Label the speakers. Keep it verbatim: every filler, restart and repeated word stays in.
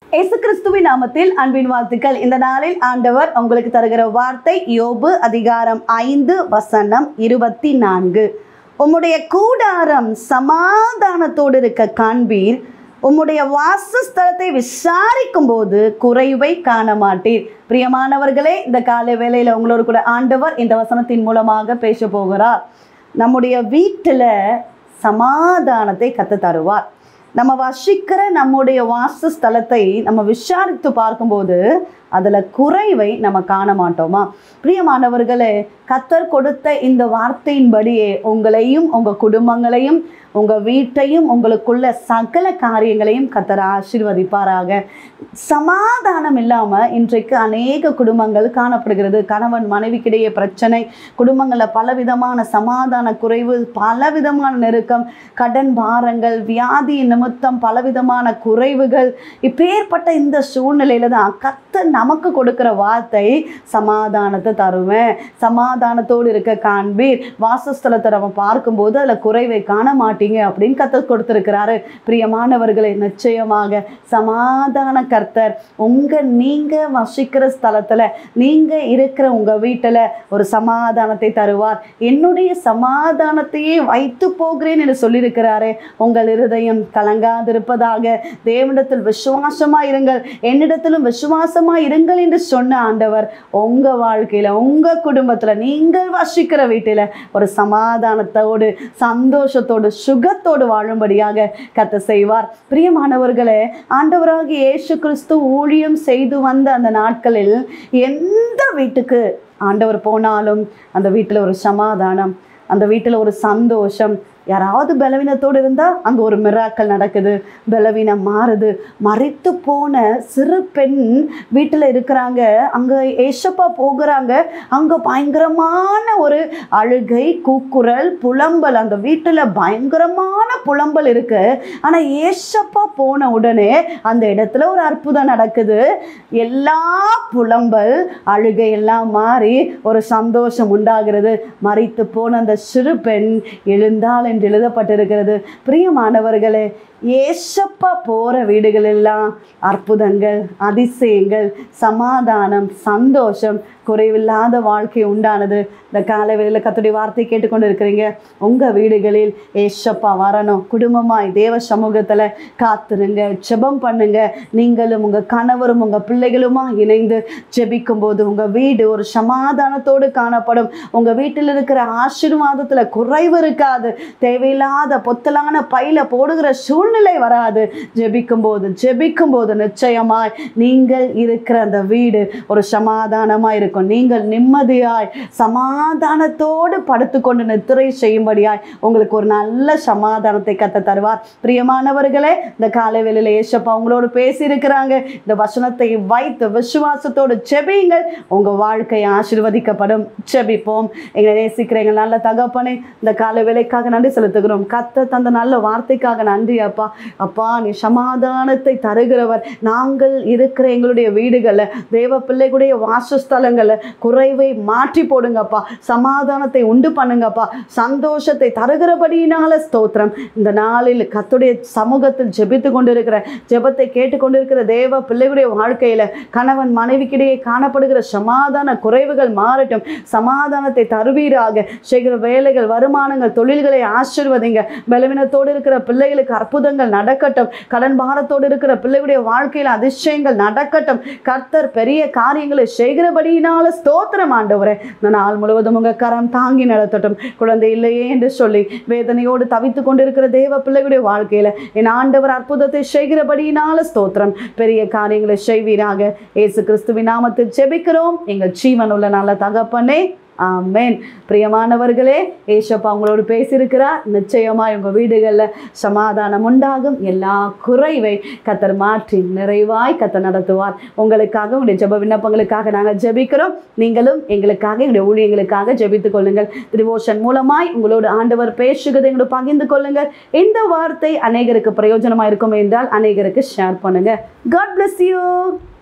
Speaker 1: இயேசு கிறிஸ்துவின் நாமத்தில் அன்பின் வாழ்த்துக்கள். இந்த நாளில் ஆண்டவர் உங்களுக்கு தருகிற வார்த்தை யோபு அதிகாரம் ஐந்து வசனம் இருபத்தி நான்கு. உம்முடைய கூடாரம் சமாதானத்தோடு இருக்க காண்பீர், உம்முடைய வாசஸ்தலத்தை விசாரிக்கும் போது குறைவை காண மாட்டீர். பிரியமானவர்களே, இந்த காலை வேளையில் உங்களோடு கூட ஆண்டவர் இந்த வசனத்தின் மூலமாக பேச போகிறார். நம்முடைய வீட்டில் சமாதானத்தை கற்று தருவார். நம்ம வசிக்கிற நம்முடைய வாசஸ்தலத்தை நம்ம விசாரித்து பார்க்கும்போது அதில் குறைவை நம்ம காண மாட்டோமா? பிரியமானவர்களே, கர்த்தர் கொடுத்த இந்த வார்த்தையின்படியே உங்களையும் உங்கள் குடும்பங்களையும் உங்கள் வீட்டையும் உங்களுக்குள்ள சகல காரியங்களையும் கர்த்தர் ஆசீர்வதிப்பாராக. சமாதானம் இல்லாமல் இன்றைக்கு அநேக குடும்பங்கள் காணப்படுகிறது. கணவன் மனைவிக்கிடையே பிரச்சனை, குடும்பங்களில் பலவிதமான சமாதான குறைவு, பலவிதமான நெருக்கம், கடன் பாரங்கள், வியாதி நிமித்தம் பலவிதமான குறைவுகள். இப்பேற்பட்ட இந்த சூழ்நிலையில தான் கர்த்தர் நமக்கு கொடுக்கிற வார்த்தை சமாதானத்தை தருவேன், சமாதானத்தோடு இருக்க காண்பீர், வாசஸ்தலத்தை நம்ம பார்க்கும்போது அதில் குறைவை காண மாட்டீங்க அப்படின்னு கர்த்தர் கொடுத்திருக்கிறாரு. பிரியமானவர்களே, நிச்சயமாக சமாதான கர்த்தர் உங்க நீங்க வசிக்கிற ஸ்தலத்துல, நீங்க இருக்கிற உங்க வீட்டுல ஒரு சமாதானத்தை தருவார். என்னுடைய சமாதானத்தையே வைத்து போகிறேன் என்று சொல்லியிருக்கிறாரே. உங்கள் இருதயம் கலங்காதிருப்பதாக, தேவனிடத்தில் விசுவாசமா இருங்கள், என்னிடத்திலும் விசுவாசமா இருங்கள் என்று சொன்ன ஆண்டவர் உங்க வாழ்க்கையில உங்க குடும்பத்துல நீங்கள் வசிக்கிற வீட்டில ஒரு சமாதானத்தோடு சந்தோஷத்தோடு சுகத்தோடு வாழும்படியாக கர்த்தர் செய்வார். பிரியமானவர்களே, ஆண்டவராகிய இயேசு கிறிஸ்து ஊழியம் செய்து வந்த அந்த நாட்களில் எந்த வீட்டுக்கு ஆண்டவர் போனாலும் அந்த வீட்டில் ஒரு சமாதானம், அந்த வீட்டில் ஒரு சந்தோஷம். யாராவது பலவீனத்தோடு இருந்தால் அங்கே ஒரு மிராக்கள் நடக்குது, பலவீனம் மாறுது. மரித்து போன சிறு பெண் வீட்டில் இருக்கிறாங்க, அங்கே ஏசப்பா போகிறாங்க, அங்கே பயங்கரமான ஒரு அழுகை, கூக்குரல், புலம்பல், அந்த வீட்டில் பயங்கரமான புலம்பல் இருக்கு. ஆனால் ஏசப்பா போன உடனே அந்த இடத்துல ஒரு அற்புதம் நடக்குது. எல்லா புலம்பல் அழுகை எல்லாம் மாறி ஒரு சந்தோஷம் உண்டாகிறது. மரித்து போன அந்த சிறு பெண் எழுந்தாள் என்று எழுதப்பட்டிருக்கிறது. பிரியமானவர்களே, ஏசப்பா போற வீடுகள் எல்லாம் அற்புதங்கள், அதிசயங்கள், சமாதானம், சந்தோஷம், குறைவில்லாத வாழ்க்கை உண்டானது. இந்த காலை வேளையில கர்த்தருடைய வார்த்தை கேட்டுக்கொண்டு இருக்கிறீங்க. உங்க வீடுகளில் ஏசப்பா வரணும். குடும்பமாய் தேவ சமூகத்துல காத்துருங்க, ஜெபம் பண்ணுங்க. நீங்களும் உங்க கணவரும் உங்க பிள்ளைகளுமா இணைந்து ஜெபிக்கும் போது உங்க வீடு ஒரு சமாதானத்தோடு காணப்படும். உங்க வீட்டில் இருக்கிற ஆசீர்வாதத்துல குறைவு இருக்காது. தேவையில்லாத பொத்தலான பையில போடுகிற சூழ்நிலை வராது. ஜெபிக்கும் போது ஜெபிக்கும் போது நிச்சயமாய் நீங்கள் இருக்கிற அந்த வீடு ஒரு சமாதானமா இருக்கும். நீங்கள் நிம்மதியாய் சமாதானத்தோடு படுத்துக்கொண்டு நித்திரை செய்யும்படியாய் உங்களுக்கு ஒரு நல்ல சமாதானத்தை கத்த தருவார். பிரியமானவர்களே, இந்த காலை வேளையில ஏசப்பா உங்களோடு பேசி இருக்கிறாங்க. இந்த வசனத்தை வைத்து விசுவாசத்தோடு ஜெபியுங்கள், உங்க வாழ்க்கை ஆசீர்வதிக்கப்படும். ஜெபிப்போம். எங்களை நேசிக்கிற எங்கள் நல்ல தகப்பனே, இந்த காலை வேளைக்காக நன்றி செலுத்துகிறோம். கத்த தந்த நல்ல வார்த்தைக்காக நன்றி அப்பா. அப்பா, நீ சமாதானத்தை தருகிறவர். நாங்கள் இருக்கிற எங்களுடைய வீடுகளில், தேவ பிள்ளைகளுடைய வாசஸ்தலங்களில் குறைவை மாற்றி போடுங்கப்பா, சமாதானத்தை உண்டு பண்ணுங்கப்பா, சந்தோஷத்தை தருகிறபடியினால ஸ்தோத்திரம். இந்த நாளில் கர்த்தருடைய சமூகத்தில் ஜெபித்து கொண்டிருக்கிற, ஜெபத்தை கேட்டுக்கொண்டிருக்கிற தேவ பிள்ளைகளுடைய வாழ்க்கையில கணவன் மனைவிக்கிடையே காணப்படுகிற சமாதான குறைவுகள் மாறட்டும். சமாதானத்தை தருவீராக. செய்கிற வேலைகள், வருமானங்கள், தொழில்களை ஆசீர்வதிங்க. பலவீனத்தோடு இருக்கிற பிள்ளைகளுக்கு அற்புதங்கள் நடக்கட்டும். கடன் பாரத்தோடு இருக்கிற பிள்ளைகளுடைய வாழ்க்கையில் அதிசயங்கள் நடக்கட்டும். கர்த்தர் பெரிய காரியங்களை செய்கிறபடியினால ஸ்தோத்திரம் ஆண்டவரே. இந்த நாள் முழுவதும் உங்க கரம் தாங்கி நடத்தட்டும். குழந்தை இல்லையே என்று சொல்லி வேதனையோடு தவித்து கொண்டிருக்கிற தேவ பிள்ளைகளுடைய வாழ்க்கையில என் ஆண்டவர் அற்புதத்தை செய்கிறபடியினால ஸ்தோத்திரம். பெரிய காரியங்களை செய்வீராக. இயேசு கிறிஸ்துவின் நாமத்தில் ஜெபிக்கிறோம் எங்கள் ஜீவனுள்ள நல்ல தகப்பனே, ஆமென். பிரியமானவர்களே, ஏசப்பா உங்களோடு பேசியிருக்கிறார். நிச்சயமாக உங்கள் வீடுகளில் சமாதானம் உண்டாகும். எல்லா குறைவை கர்த்தர் மாற்றி நிறைவாய் கர்த்தர் நடத்துவார். உங்களுக்காக, உங்களுடைய ஜெப விண்ணப்பங்களுக்காக நாங்கள் ஜெபிக்கிறோம். நீங்களும் எங்களுக்காக, எங்களுடைய ஊழியங்களுக்காக ஜெபித்துக் கொள்ளுங்கள். டிவோஷன் மூலமாய் உங்களோடு ஆண்டவர் பேசுகிறதை எங்களோடு பகிர்ந்து கொள்ளுங்கள். இந்த வார்த்தை அநேகருக்கு பிரயோஜனமாக இருக்கும் என்றால் அநேகருக்கு ஷேர் பண்ணுங்க. God bless you.